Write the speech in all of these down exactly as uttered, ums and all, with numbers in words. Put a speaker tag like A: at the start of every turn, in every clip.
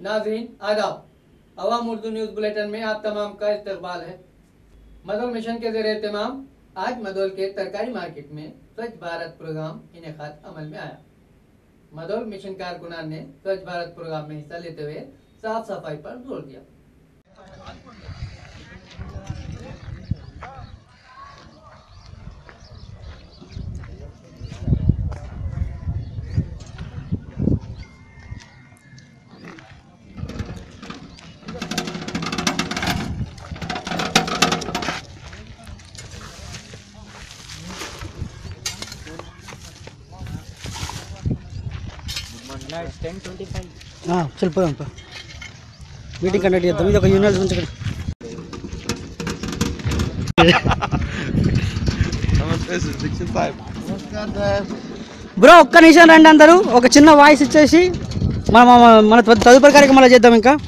A: नाज़रीन आदाब, अवाम Urdu news bulletin में आप तमाम का इस्तकबाल है। मदोल मिशन के ज़रिए तमाम आज मदोल के तरकारी मार्केट में स्वच्छ भारत प्रोग्राम इनेकाद अमल में आया। मदोल मिशन कारकुनान ने स्वच्छ भारत प्रोग्राम में हिस्सा लेते हुए साफ सफाई पर जोर दिया।
B: टेन ट्वेंटी फाइव
C: चल పోదాం మీటింగ్ కండక్ట్ చేద్దాం ఇది ఒక యూనివర్సిటీ నుంచి బ్రో ఒక్క నిమిషం రండి అందరూ ఒక చిన్న వాయిస్ ఇచ్చేసి మన మన తదుపరి కార్యక్రమాలు చేద్దాం ఇంకా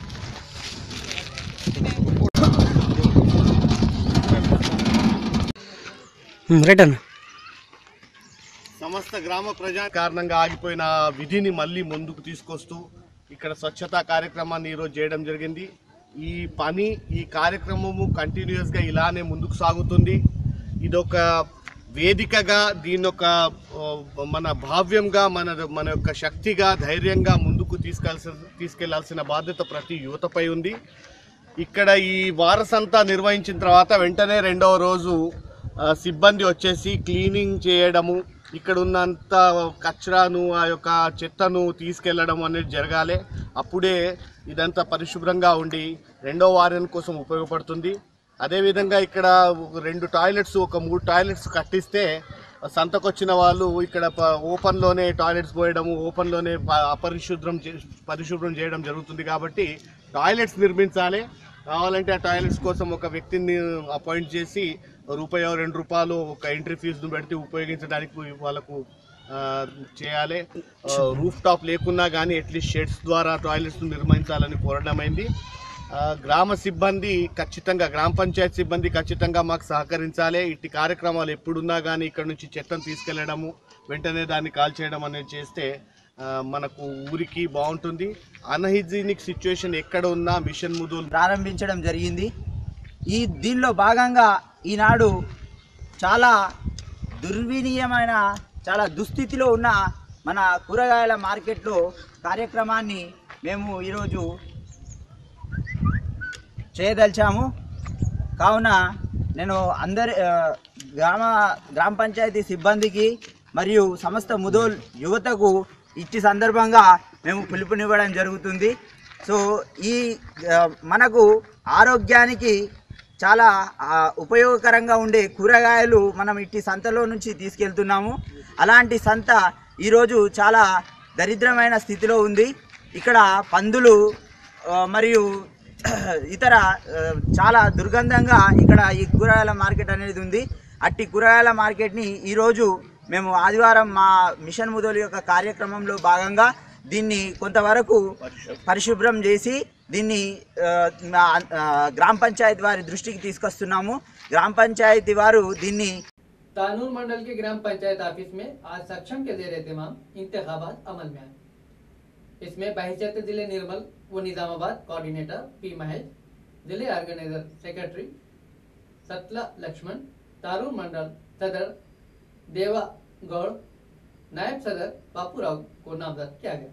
C: రిటర్న్
D: సమస్త గ్రామ ప్రజా కారణంగా ఆగిపోయిన విధిని మళ్ళీ ముందుకు తీసుకొస్తూ ఇక్కడ స్వచ్ఛతా కార్యక్రమాన్ని ఈరోజు చేయడం జరిగింది. ఈ పని ఈ కార్యక్రమము కంటిన్యూస్గా ఇలానే ముందుకు సాగుతుంది. ఇదొక వేదికగా దీనొక మన భావ్యంగా మన మన యొక్క శక్తిగా ధైర్యంగా ముందుకు తీసుకెళ్లాల్సిన తీసుకెళ్లాల్సిన బాధ్యత ప్రతి యువతపై ఉంది. ఇక్కడ ఈ వారసంతా నిర్వహించిన తర్వాత వెంటనే రెండవ రోజు సిబ్బంది వచ్చేసి క్లీనింగ్ చేయడము, ఇక్కడ ఉన్నంత కచరాను ఆ యొక్క చెత్తను తీసుకెళ్లడం అనేది జరగాలి. అప్పుడే ఇదంతా పరిశుభ్రంగా ఉండి రెండో వారం కోసం ఉపయోగపడుతుంది. అదేవిధంగా ఇక్కడ రెండు టాయిలెట్స్ ఒక మూడు టాయిలెట్స్ కట్టిస్తే సంతకొచ్చిన వాళ్ళు ఇక్కడ ఓపెన్లోనే టాయిలెట్స్ పోయడము, ఓపెన్లోనే అపరిశుభ్రం పరిశుభ్రం చేయడం జరుగుతుంది. కాబట్టి టాయిలెట్స్ నిర్మించాలి. కావాలంటే ఆ టాయిలెట్స్ కోసం ఒక వ్యక్తిని అపాయింట్ చేసి రూపాయో రెండు రూపాయలు ఒక ఎంట్రీ ఫీజును పెడితే ఉపయోగించడానికి వాళ్ళకు చేయాలి. రూఫ్ టాప్ లేకున్నా కానీ అట్లీస్ట్ షెడ్స్ ద్వారా టాయిలెట్స్ నిర్మించాలని కోరడమైంది. గ్రామ సిబ్బంది ఖచ్చితంగా గ్రామ పంచాయతీ సిబ్బంది ఖచ్చితంగా మాకు సహకరించాలి. ఇట్టి కార్యక్రమాలు ఎప్పుడున్నా కానీ ఇక్కడ నుంచి చెత్తను తీసుకెళ్లడము, వెంటనే దాన్ని కాల్ చేయడం అనేది చేస్తే మనకు ఊరికి బాగుంటుంది. అన్హైజీనిక్ సిచ్యువేషన్ ఎక్కడ ఉన్నా మిషన్ ముదోల్
B: ప్రారంభించడం జరిగింది. ఈ దీనిలో భాగంగా ఈనాడు చాలా దుర్వినియమైన చాలా దుస్థితిలో ఉన్న మన కూరగాయల మార్కెట్లో కార్యక్రమాన్ని మేము ఈరోజు చేయదలిచాము. కావున నేను అందరి గ్రామ గ్రామ పంచాయతీ సిబ్బందికి మరియు సమస్త ముదోల్ యువతకు ఇట్టి సందర్భంగా మేము పిలుపునివ్వడం జరుగుతుంది. సో ఈ మనకు ఆరోగ్యానికి చాలా ఉపయోగకరంగా ఉండే కూరగాయలు మనం ఇట్టి సంతలో నుంచి తీసుకెళ్తున్నాము. అలాంటి సంత ఈరోజు చాలా దరిద్రమైన స్థితిలో ఉంది. ఇక్కడ పందులు మరియు ఇతర చాలా దుర్గంధంగా ఇక్కడ ఈ కూరగాయల మార్కెట్ అనేది ఉంది. అట్టి కూరగాయల మార్కెట్ని ఈరోజు మేము ఆదివారం మా మిషన్ ముదోల్ యొక్క కార్యక్రమంలో భాగంగా దీన్ని కొంతవరకు పరిశుభ్రం చేసి దీన్ని గ్రామ పంచాయతీ వారి దృష్టికి తీసుకొస్తున్నాము. గ్రామ పంచాయతీ వారు దీన్ని
A: तानूर मंडल के ग्राम पंचायत ऑफिस में आज सक्षम के जेर एहतमाम इंतखाबात अमल में आए। इसमें बहिष्त जिले निर्मल व निजामाबाद कोऑर्डिनेटर पी महेश, जिले ऑर्गेनाइजर सेक्रेटरी सतला लक्ष्मण, तानूर मंडल सदर देवा गौड़, नायब सदर बापूराव को नामजद किया गया।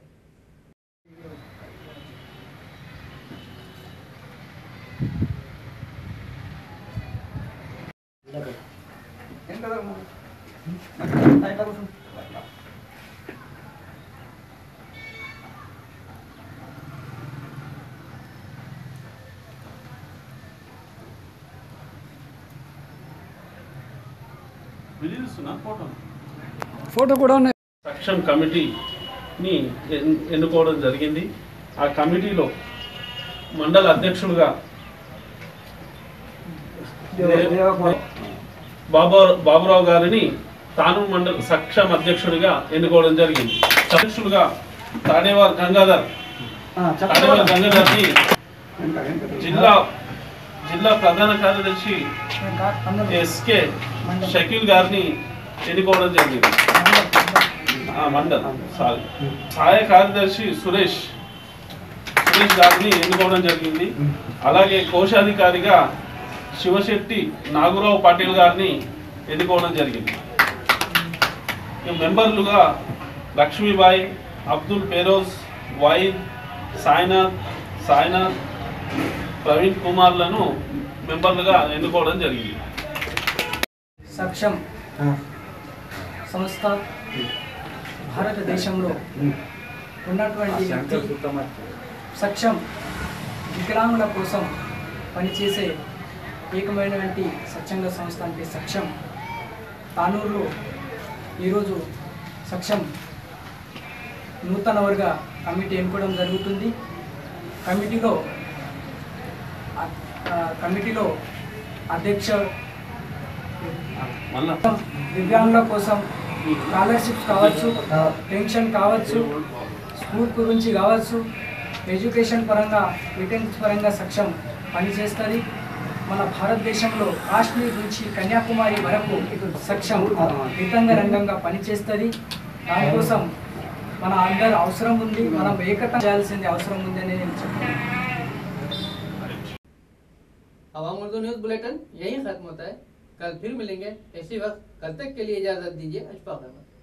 C: ఫోటో కూడా ఉన్నాయి.
E: సక్షం కమిటీని ఎన్నుకోవడం జరిగింది. ఆ కమిటీలో మండల అధ్యక్షులుగా బాబు బాబురావు గారిని తానూరు మండల సక్షం అధ్యక్షుడిగా ఎన్నుకోవడం జరిగింది. అధ్యక్షులుగా తాడేవార్ గంగాధర్ తాడేవార్ గంగాధర్ని జిల్లా జిల్లా ప్రధాన కార్యదర్శి ఎస్కే షకీల్ గారిని ఎన్నుకోవడం జరిగింది. మండల్ సారీ సహాయ కార్యదర్శి సురేష్ వెంకటేష్ గారిని ఎన్నుకోవడం జరిగింది. అలాగే కోశాధికారిగా శివశెట్టి నాగురావు పాటిల్ గారిని ఎన్నుకోవడం జరిగింది. మెంబర్లుగా లక్ష్మీబాయి, అబ్దుల్ ఫెరోజ్, వాయిద్, సాయినాథ్ సాయినాథ్ ప్రవీణ్ కుమార్లను మెంబర్లుగా ఎన్నుకోవడం జరిగింది.
F: సక్షం సంస్థ భారతదేశంలో ఉన్నటువంటి వ్యక్తి సక్షం వికలాంగుల కోసం పనిచేసే ఏకమైనటువంటి స్వచ్ఛంద సంస్థ అంటే సక్షం. తానూరులో ఈరోజు సక్షం నూతన వర్గ కమిటీ ఎన్నుకోవడం జరుగుతుంది. కమిటీలో కమిటీలో అధ్యక్ష దివ్యాంగుల కోసం స్కాలర్షిప్స్ కావచ్చు, పెన్షన్ కావచ్చు, స్కూల్ గురించి కావచ్చు, ఎడ్యుకేషన్ పరంగా రిటర్న్స్ పరంగా సక్షం పనిచేస్తుంది. మన భారతదేశంలో కాశ్మీర్ నుంచి కన్యాకుమారి వరకు సక్షం వితంగ రంగంగా పనిచేస్తుంది. దానికోసం మన అందరి అవసరం ఉంది, మనం ఏకత చేయాల్సింది అవసరం ఉంది అని నేను చెప్తాను.
A: अवाम उर्दू न्यूज़ बुलेटिन यहीं खत्म होता है। कल फिर मिलेंगे इसी वक्त। कल तक के लिए इजाज़त दीजिए। अशफाक अहमद।